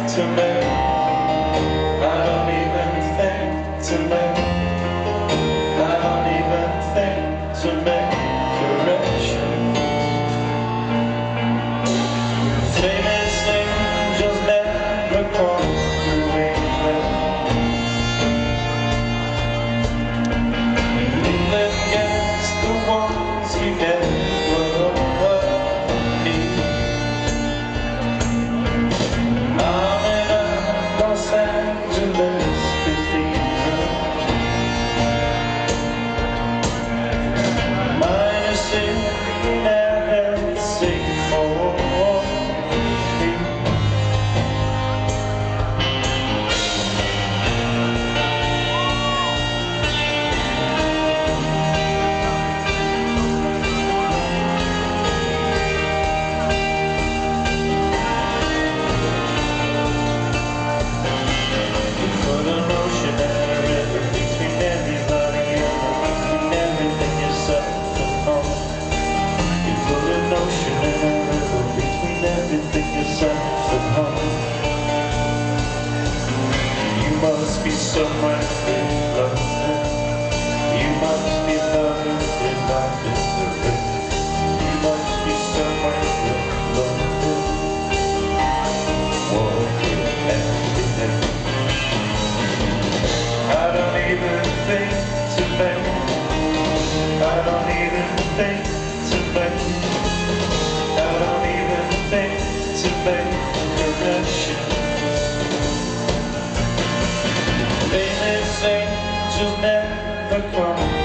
to make. I don't even think to make. I don't even think to make corrections. Famous angels never come through England. Lean against the walls you never need. I'm in a Los Angeles cathedral. Mine is sitting and safe for me. Put an ocean and a river between everybody and between everything yourself and home. You put an ocean and a river between everything yourself and home. You must be somewhere in London. You must be loving in London. You must be somewhere in London. Walking everything. I don't even think to make. I don't even think to make. I don't even think to make corrections. Famous angels never come